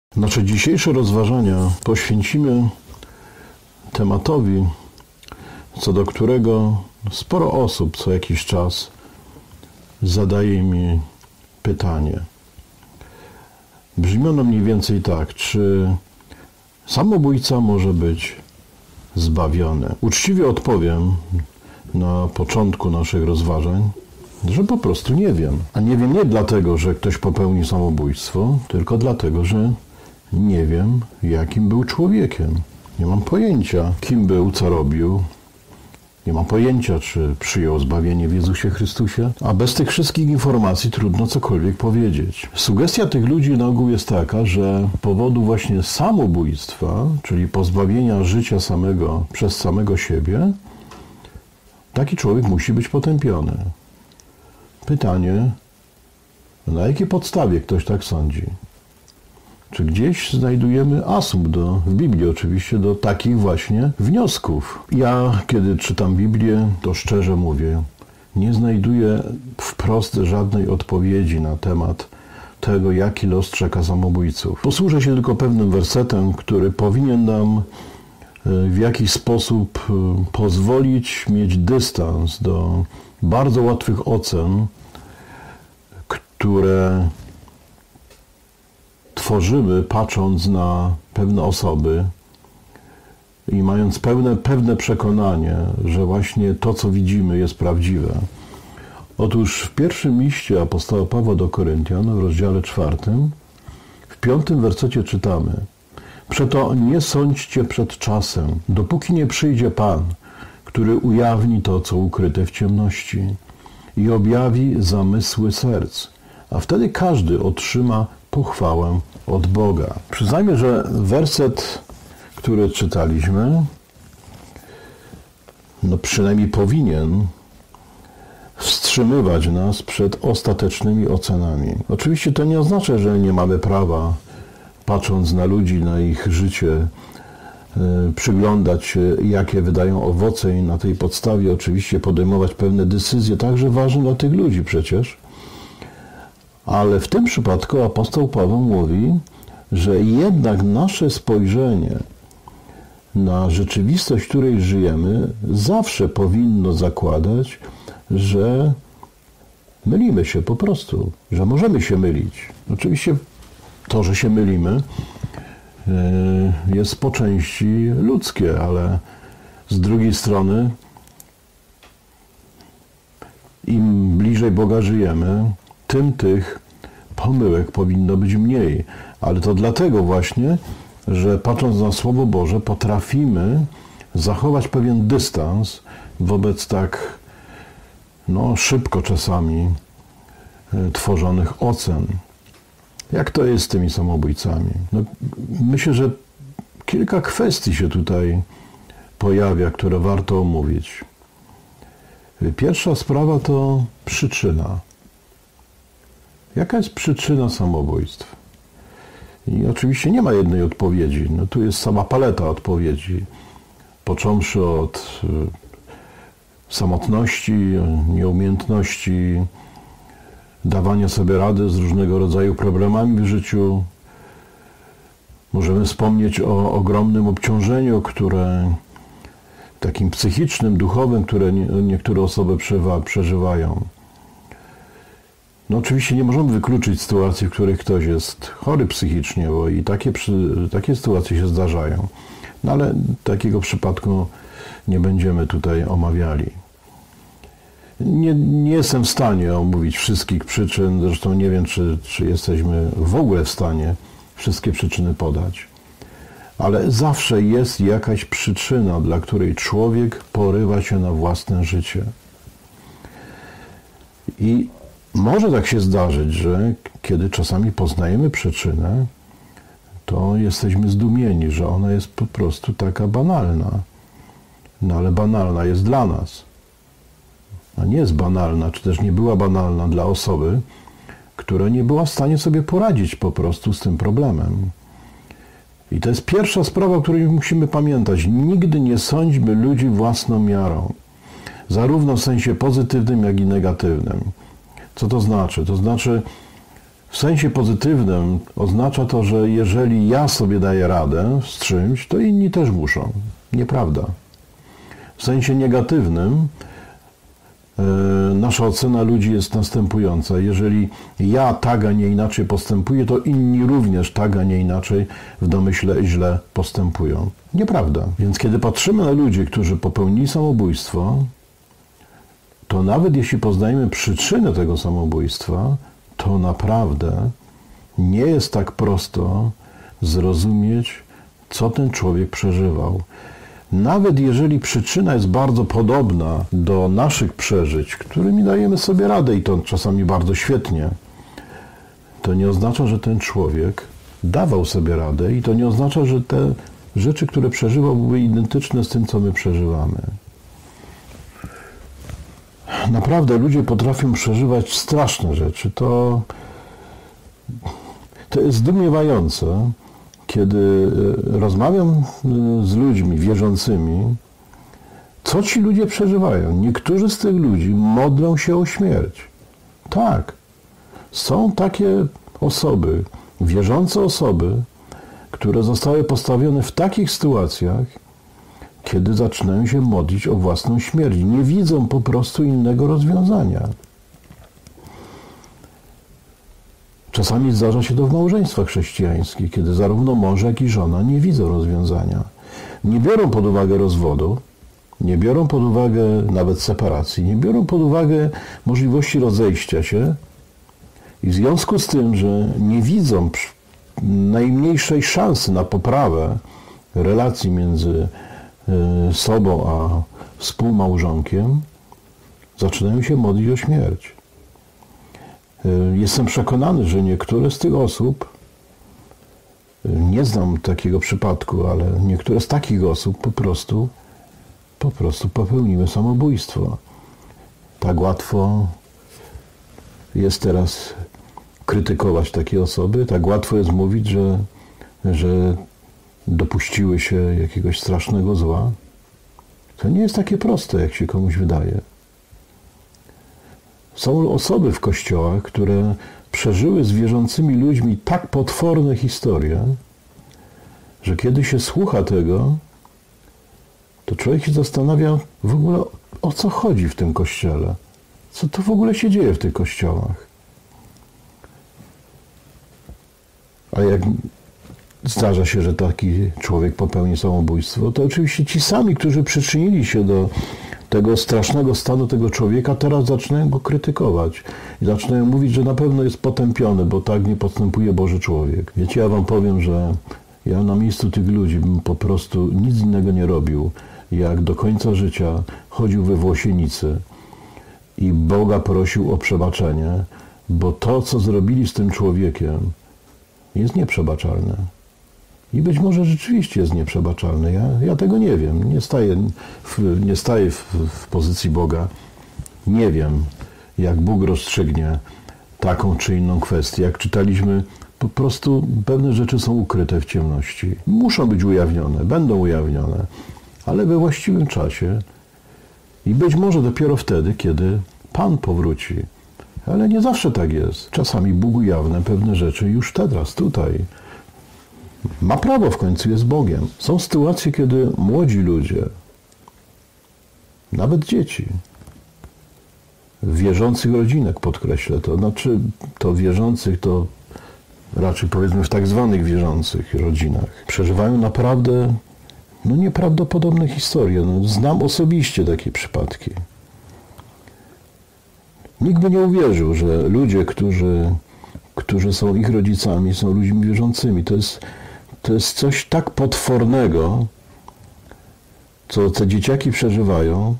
Nasze dzisiejsze rozważania poświęcimy tematowi, co do którego sporo osób co jakiś czas zadaje mi pytanie. Brzmi ono mniej więcej tak, czy samobójca może być zbawiony? Uczciwie odpowiem na początku naszych rozważań, że po prostu nie wiem. A nie wiem nie dlatego, że ktoś popełni samobójstwo, tylko dlatego, że nie wiem, jakim był człowiekiem. Nie mam pojęcia, kim był, co robił. Nie mam pojęcia, czy przyjął zbawienie w Jezusie Chrystusie. A bez tych wszystkich informacji trudno cokolwiek powiedzieć. Sugestia tych ludzi na ogół jest taka, że z powodu właśnie samobójstwa, czyli pozbawienia życia przez samego siebie, taki człowiek musi być potępiony. Pytanie, na jakiej podstawie ktoś tak sądzi? Czy gdzieś znajdujemy asumpt w Biblii oczywiście do takich właśnie wniosków? Ja, kiedy czytam Biblię, to szczerze mówię, nie znajduję wprost żadnej odpowiedzi na temat tego, jaki los czeka samobójców. Posłużę się tylko pewnym wersetem, który powinien nam w jakiś sposób pozwolić mieć dystans do bardzo łatwych ocen, które tworzymy, patrząc na pewne osoby i mając pewne przekonanie, że właśnie to, co widzimy, jest prawdziwe. Otóż w pierwszym liście apostoła Pawła do Koryntian, w rozdziale 4, w 5 wersecie czytamy: Przeto nie sądźcie przed czasem, dopóki nie przyjdzie Pan, który ujawni to, co ukryte w ciemności i objawi zamysły serc, a wtedy każdy otrzyma pochwałę od Boga. Przyznajmy, że werset, który czytaliśmy, przynajmniej powinien wstrzymywać nas przed ostatecznymi ocenami. Oczywiście to nie oznacza, że nie mamy prawa, patrząc na ludzi, na ich życie, przyglądać się, jakie wydają owoce i na tej podstawie oczywiście podejmować pewne decyzje, także ważne dla tych ludzi przecież. Ale w tym przypadku apostoł Paweł mówi, że jednak nasze spojrzenie na rzeczywistość, w której żyjemy, zawsze powinno zakładać, że mylimy się po prostu, że możemy się mylić. Oczywiście to, że się mylimy, jest po części ludzkie, ale z drugiej strony im bliżej Boga żyjemy, tym tych pomyłek powinno być mniej. Ale to dlatego właśnie, że patrząc na Słowo Boże, potrafimy zachować pewien dystans wobec tak szybko czasami tworzonych ocen. Jak to jest z tymi samobójcami? Myślę, że kilka kwestii się tutaj pojawia, które warto omówić. Pierwsza sprawa to przyczyna. Jaka jest przyczyna samobójstw? I oczywiście nie ma jednej odpowiedzi. Tu jest sama paleta odpowiedzi. Począwszy od samotności, nieumiejętności dawania sobie rady z różnego rodzaju problemami w życiu. Możemy wspomnieć o ogromnym obciążeniu, takim psychicznym, duchowym, które niektóre osoby przeżywają. Oczywiście nie możemy wykluczyć sytuacji, w których ktoś jest chory psychicznie, bo i takie sytuacje się zdarzają. Ale takiego przypadku nie będziemy tutaj omawiali. Nie jestem w stanie omówić wszystkich przyczyn, zresztą nie wiem, czy jesteśmy w ogóle w stanie wszystkie przyczyny podać. Ale zawsze jest jakaś przyczyna, dla której człowiek porywa się na własne życie. I może tak się zdarzyć, że kiedy czasami poznajemy przyczynę, to jesteśmy zdumieni, że ona jest po prostu taka banalna. Ale banalna jest dla nas. A nie jest banalna, czy też nie była banalna dla osoby, która nie była w stanie sobie poradzić po prostu z tym problemem. I to jest pierwsza sprawa, o której musimy pamiętać. Nigdy nie sądźmy ludzi własną miarą. Zarówno w sensie pozytywnym, jak i negatywnym. Co to znaczy? To znaczy, W sensie pozytywnym oznacza to, że jeżeli ja sobie daję radę z czymś, to inni też muszą. Nieprawda. W sensie negatywnym nasza ocena ludzi jest następująca. Jeżeli ja tak, a nie inaczej postępuję, to inni również tak, a nie inaczej w domyśle źle postępują. Nieprawda. Więc kiedy patrzymy na ludzi, którzy popełnili samobójstwo, to nawet jeśli poznajemy przyczynę tego samobójstwa, to naprawdę nie jest tak prosto zrozumieć, co ten człowiek przeżywał. Nawet jeżeli przyczyna jest bardzo podobna do naszych przeżyć, którymi dajemy sobie radę i to czasami bardzo świetnie, to nie oznacza, że ten człowiek dawał sobie radę i to nie oznacza, że te rzeczy, które przeżywał, były identyczne z tym, co my przeżywamy. Naprawdę ludzie potrafią przeżywać straszne rzeczy. To jest zdumiewające, kiedy rozmawiam z ludźmi wierzącymi, co ci ludzie przeżywają. Niektórzy z tych ludzi modlą się o śmierć. Tak, są takie osoby, wierzące osoby, które zostały postawione w takich sytuacjach, kiedy zaczynają się modlić o własną śmierć. Nie widzą po prostu innego rozwiązania. Czasami zdarza się to w małżeństwach chrześcijańskich, kiedy zarówno mąż, jak i żona nie widzą rozwiązania. Nie biorą pod uwagę rozwodu, nie biorą pod uwagę nawet separacji, nie biorą pod uwagę możliwości rozejścia się i w związku z tym, że nie widzą najmniejszej szansy na poprawę relacji między sobą a współmałżonkiem, zaczynają się modlić o śmierć. Jestem przekonany, że niektóre z tych osób, nie znam takiego przypadku, ale niektóre z takich osób po prostu popełniły samobójstwo. Tak łatwo jest teraz krytykować takie osoby, tak łatwo jest mówić, że dopuściły się jakiegoś strasznego zła. To nie jest takie proste, jak się komuś wydaje. Są osoby w kościołach, które przeżyły z wierzącymi ludźmi tak potworne historie, że kiedy się słucha tego, to człowiek się zastanawia w ogóle, o co chodzi w tym kościele. Co to w ogóle się dzieje w tych kościołach. A jak zdarza się, że taki człowiek popełni samobójstwo, to oczywiście ci sami, którzy przyczynili się do tego strasznego stanu tego człowieka, teraz zaczynają go krytykować i zaczynają mówić, że na pewno jest potępiony, bo tak nie postępuje Boży człowiek. Wiecie, ja wam powiem, że ja na miejscu tych ludzi bym po prostu nic innego nie robił, jak do końca życia chodził we włosienicy i Boga prosił o przebaczenie, bo to, co zrobili z tym człowiekiem, jest nieprzebaczalne. I być może rzeczywiście jest nieprzebaczalne. Ja tego nie wiem. Nie staję w pozycji Boga. Nie wiem, jak Bóg rozstrzygnie taką czy inną kwestię. Jak czytaliśmy, po prostu pewne rzeczy są ukryte w ciemności. Muszą być ujawnione, będą ujawnione, ale we właściwym czasie i być może dopiero wtedy, kiedy Pan powróci. Ale nie zawsze tak jest. Czasami Bóg ujawnia pewne rzeczy już teraz, tutaj. Ma prawo, w końcu jest Bogiem. Są sytuacje, kiedy młodzi ludzie, nawet dzieci, w wierzących rodzinach, podkreślę to, znaczy to wierzących, to raczej powiedzmy w tak zwanych wierzących rodzinach, przeżywają naprawdę nieprawdopodobne historie. Znam osobiście takie przypadki. Nikt by nie uwierzył, że ludzie, którzy są ich rodzicami, są ludźmi wierzącymi. To jest coś tak potwornego, co te dzieciaki przeżywają.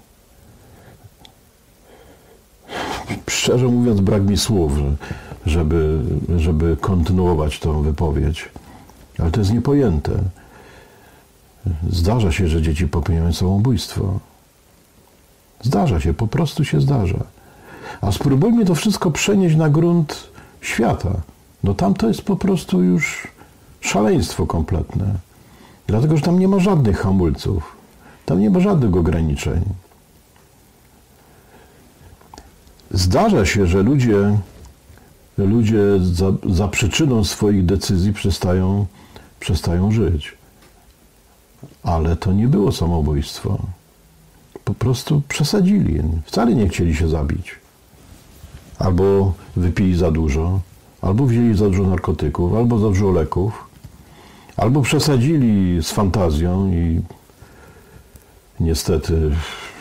Szczerze mówiąc, brak mi słów, żeby kontynuować tą wypowiedź. Ale to jest niepojęte. Zdarza się, że dzieci popełniają samobójstwo. Zdarza się, po prostu się zdarza. A spróbujmy to wszystko przenieść na grunt świata. Tam to jest po prostu już szaleństwo kompletne. Dlatego, że tam nie ma żadnych hamulców. Tam nie ma żadnych ograniczeń. Zdarza się, że ludzie ludzie za przyczyną swoich decyzji przestają żyć. Ale to nie było samobójstwo. Po prostu przesadzili. Wcale nie chcieli się zabić. Albo wypili za dużo, albo wzięli za dużo narkotyków, albo za dużo leków, albo przesadzili z fantazją i niestety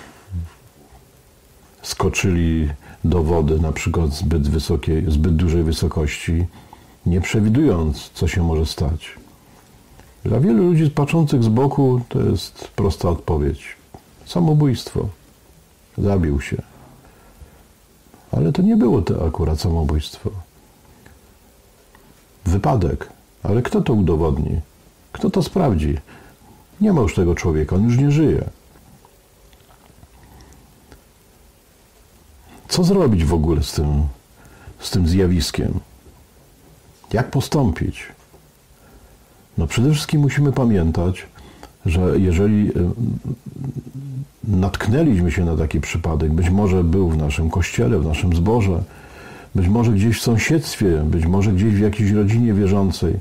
skoczyli do wody, na przykład zbyt dużej wysokości, nie przewidując, co się może stać. Dla wielu ludzi patrzących z boku to jest prosta odpowiedź. Samobójstwo. Zabił się. Ale to nie było to akurat samobójstwo. Wypadek. Ale kto to udowodni? Kto to sprawdzi? Nie ma już tego człowieka, on już nie żyje. Co zrobić w ogóle z tym zjawiskiem? Jak postąpić? No przede wszystkim musimy pamiętać, że jeżeli natknęliśmy się na taki przypadek, być może był w naszym kościele, w naszym zborze, być może gdzieś w sąsiedztwie, być może gdzieś w jakiejś rodzinie wierzącej,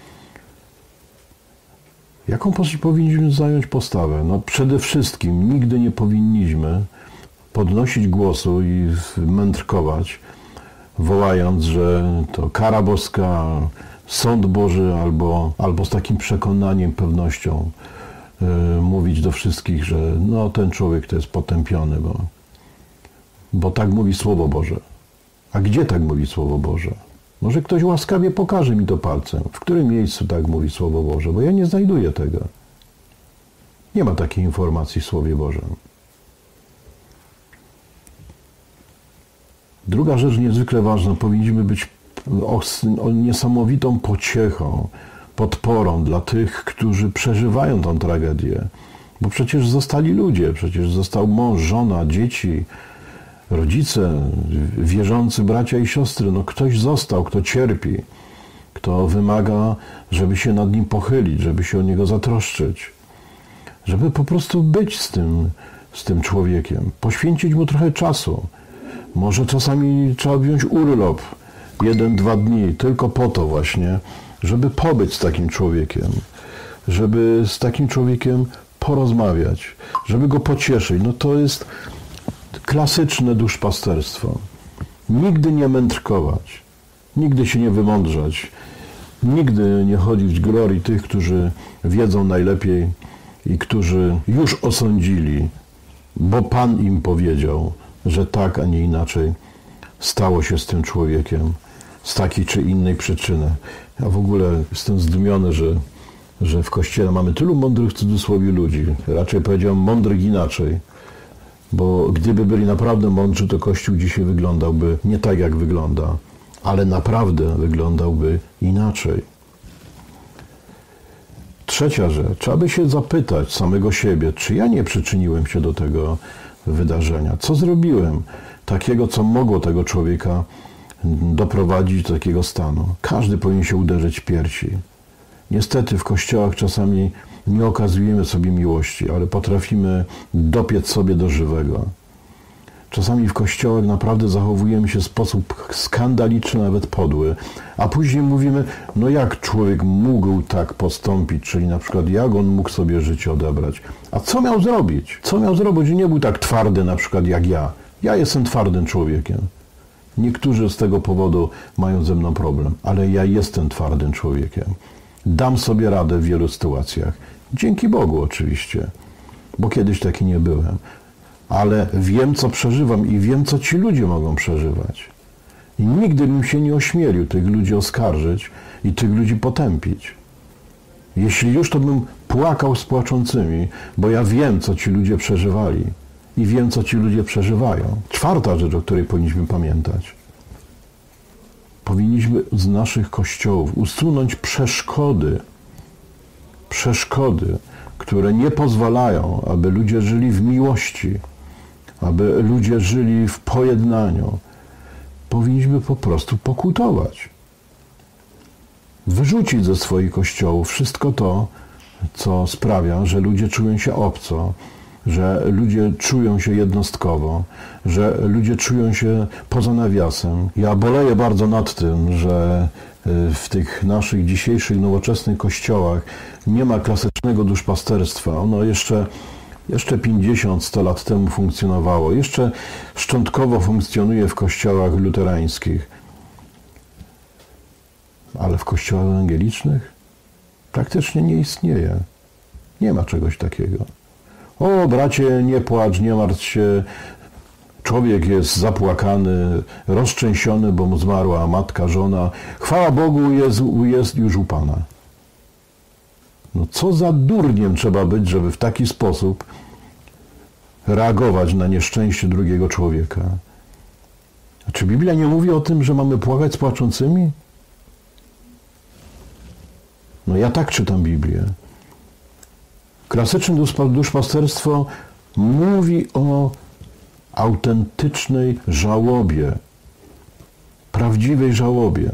jaką powinniśmy zająć postawę? No przede wszystkim nigdy nie powinniśmy podnosić głosu i mędrkować, wołając, że to kara boska, sąd Boży, albo z takim przekonaniem, pewnością mówić do wszystkich, że no ten człowiek to jest potępiony, bo tak mówi Słowo Boże. A gdzie tak mówi Słowo Boże? Może ktoś łaskawie pokaże mi to palcem, w którym miejscu tak mówi Słowo Boże, bo ja nie znajduję tego. Nie ma takiej informacji w Słowie Bożym. Druga rzecz niezwykle ważna, powinniśmy być niesamowitą pociechą, podporą dla tych, którzy przeżywają tę tragedię. Bo przecież zostali ludzie, przecież został mąż, żona, dzieci, rodzice, wierzący bracia i siostry. No ktoś został, kto cierpi, kto wymaga, żeby się nad nim pochylić, żeby się o niego zatroszczyć, żeby po prostu być z tym człowiekiem, poświęcić mu trochę czasu. Może czasami trzeba wziąć urlop, 1-2 dni, tylko po to właśnie, żeby pobyć z takim człowiekiem, żeby z takim człowiekiem porozmawiać, żeby go pocieszyć. No to jest klasyczne duszpasterstwo. Nigdy nie mędrkować, nigdy się nie wymądrzać, nigdy nie chodzić w glorii tych, którzy wiedzą najlepiej i którzy już osądzili, bo Pan im powiedział, że tak, a nie inaczej stało się z tym człowiekiem z takiej czy innej przyczyny. Ja w ogóle jestem zdumiony, że w Kościele mamy tylu mądrych w cudzysłowie ludzi. Raczej powiedziałem mądrych inaczej, bo gdyby byli naprawdę mądrzy, to Kościół dzisiaj wyglądałby nie tak, jak wygląda, ale naprawdę wyglądałby inaczej. Trzecia rzecz. Trzeba by się zapytać samego siebie, czy ja nie przyczyniłem się do tego wydarzenia. Co zrobiłem takiego, co mogło tego człowieka doprowadzić do takiego stanu? Każdy powinien się uderzyć w piersi. Niestety w kościołach czasami nie okazujemy sobie miłości, ale potrafimy dopiec sobie do żywego. Czasami w kościołach naprawdę zachowujemy się w sposób skandaliczny, nawet podły, a później mówimy, no jak człowiek mógł tak postąpić, czyli na przykład jak on mógł sobie życie odebrać. A co miał zrobić? Co miał zrobić, że nie był tak twardy na przykład jak ja. Ja jestem twardym człowiekiem. Niektórzy z tego powodu mają ze mną problem, ale ja jestem twardym człowiekiem. Dam sobie radę w wielu sytuacjach. Dzięki Bogu oczywiście, bo kiedyś taki nie byłem. Ale wiem, co przeżywam i wiem, co ci ludzie mogą przeżywać. I nigdy bym się nie ośmielił tych ludzi oskarżyć i tych ludzi potępić. Jeśli już, to bym płakał z płaczącymi, bo ja wiem, co ci ludzie przeżywali i wiem, co ci ludzie przeżywają. Czwarta rzecz, o której powinniśmy pamiętać. Powinniśmy z naszych kościołów usunąć przeszkody, które nie pozwalają, aby ludzie żyli w miłości, aby ludzie żyli w pojednaniu. Powinniśmy po prostu pokutować. Wyrzucić ze swoich kościołów wszystko to, co sprawia, że ludzie czują się obco, że ludzie czują się jednostkowo, że ludzie czują się poza nawiasem. Ja boleję bardzo nad tym, że w tych naszych dzisiejszych nowoczesnych kościołach nie ma klasycznego duszpasterstwa. Ono jeszcze 50-100 lat temu funkcjonowało. Jeszcze szczątkowo funkcjonuje w kościołach luterańskich. Ale w kościołach ewangelicznych praktycznie nie istnieje. Nie ma czegoś takiego. O, bracie, nie płacz, nie martw się. Człowiek jest zapłakany, roztrzęsiony, bo mu zmarła matka, żona. Chwała Bogu, jest już u Pana. No co za durniem trzeba być, żeby w taki sposób reagować na nieszczęście drugiego człowieka. A czy Biblia nie mówi o tym, że mamy płakać z płaczącymi? No ja tak czytam Biblię. Klasyczne duszpasterstwo mówi o autentycznej żałobie, prawdziwej żałobie.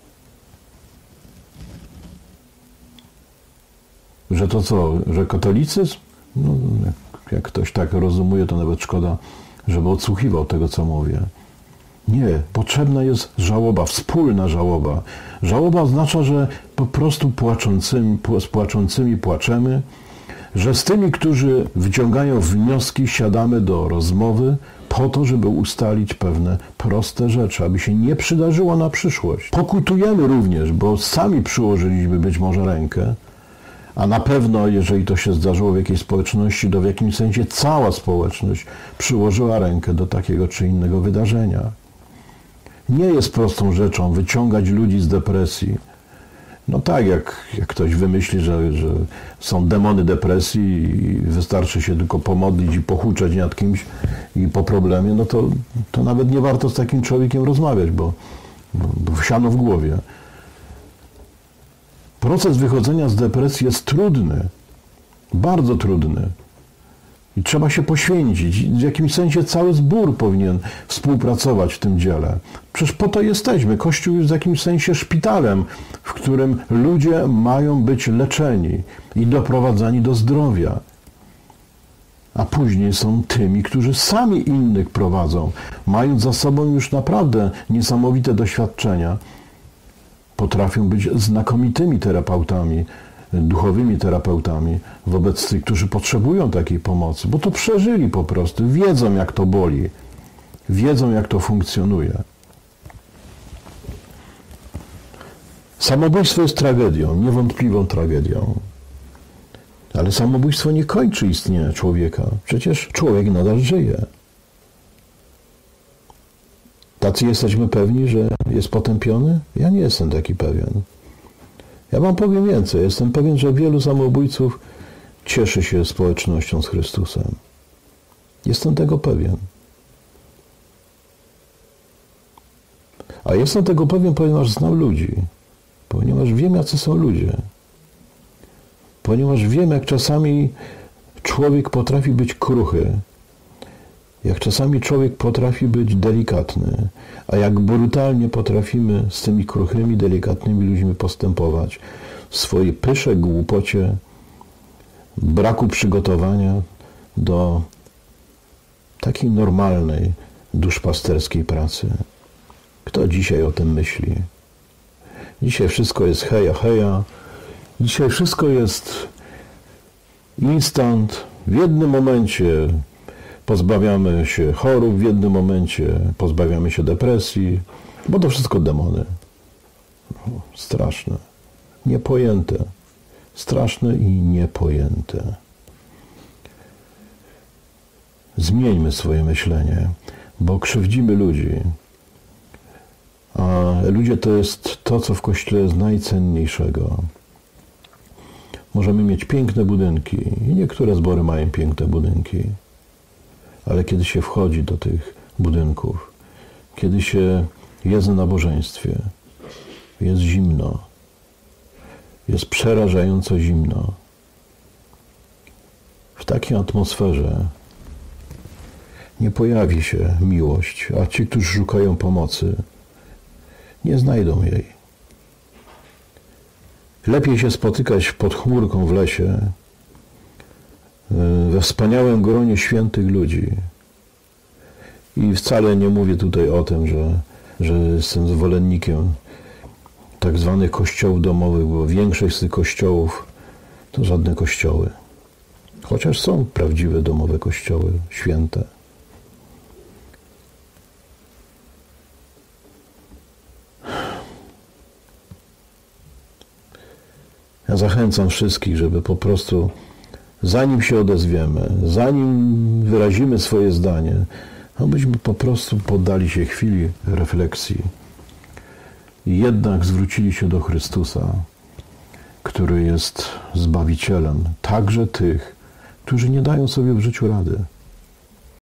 Że to co? Że katolicyzm? No, jak ktoś tak rozumuje, to nawet szkoda, żeby odsłuchiwał tego, co mówię. Nie, potrzebna jest żałoba, wspólna żałoba. Żałoba oznacza, że po prostu z płaczącymi płaczemy, że z tymi, którzy wyciągają wnioski, siadamy do rozmowy po to, żeby ustalić pewne proste rzeczy, aby się nie przydarzyło na przyszłość. Pokutujemy również, bo sami przyłożyliśmy być może rękę, a na pewno, jeżeli to się zdarzyło w jakiejś społeczności, to w jakimś sensie cała społeczność przyłożyła rękę do takiego czy innego wydarzenia. Nie jest prostą rzeczą wyciągać ludzi z depresji. No tak, jak ktoś wymyśli, że są demony depresji i wystarczy się tylko pomodlić i pohuczeć nad kimś i po problemie, no to nawet nie warto z takim człowiekiem rozmawiać, bo siano w głowie. Proces wychodzenia z depresji jest trudny, bardzo trudny. I trzeba się poświęcić. W jakimś sensie cały zbór powinien współpracować w tym dziele. Przecież po to jesteśmy. Kościół jest w jakimś sensie szpitalem, w którym ludzie mają być leczeni i doprowadzani do zdrowia. A później są tymi, którzy sami innych prowadzą, mając za sobą już naprawdę niesamowite doświadczenia. Potrafią być znakomitymi terapeutami, duchowymi terapeutami wobec tych, którzy potrzebują takiej pomocy, bo to przeżyli po prostu, wiedzą jak to boli, wiedzą jak to funkcjonuje. Samobójstwo jest tragedią, niewątpliwą tragedią, ale samobójstwo nie kończy istnienia człowieka, przecież człowiek nadal żyje. Tacy jesteśmy pewni, że jest potępiony? Ja nie jestem taki pewien. Ja wam powiem więcej. Jestem pewien, że wielu samobójców cieszy się społecznością z Chrystusem. Jestem tego pewien. A jestem tego pewien, ponieważ znam ludzi. Ponieważ wiem, jacy są ludzie. Ponieważ wiem, jak czasami człowiek potrafi być kruchy. Jak czasami człowiek potrafi być delikatny, a jak brutalnie potrafimy z tymi kruchymi, delikatnymi ludźmi postępować w swojej pysze, głupocie, braku przygotowania do takiej normalnej, duszpasterskiej pracy. Kto dzisiaj o tym myśli? Dzisiaj wszystko jest heja, heja. Dzisiaj wszystko jest instant. W jednym momencie pozbawiamy się chorób, w jednym momencie pozbawiamy się depresji, bo to wszystko demony. Straszne, niepojęte, straszne i niepojęte. Zmieńmy swoje myślenie, bo krzywdzimy ludzi. A ludzie to jest to, co w Kościele jest najcenniejszego. Możemy mieć piękne budynki i niektóre zbory mają piękne budynki. Ale kiedy się wchodzi do tych budynków, kiedy się jest na nabożeństwie, jest zimno, jest przerażająco zimno. W takiej atmosferze nie pojawi się miłość, a ci, którzy szukają pomocy, nie znajdą jej. Lepiej się spotykać pod chmurką w lesie, we wspaniałym gronie świętych ludzi. I wcale nie mówię tutaj o tym, że jestem zwolennikiem tak zwanych kościołów domowych, bo większość z tych kościołów to żadne kościoły. Chociaż są prawdziwe domowe kościoły, święte. Ja zachęcam wszystkich, żeby po prostu, zanim się odezwiemy, zanim wyrazimy swoje zdanie, abyśmy po prostu poddali się chwili refleksji i jednak zwrócili się do Chrystusa, który jest Zbawicielem także tych, którzy nie dają sobie w życiu rady.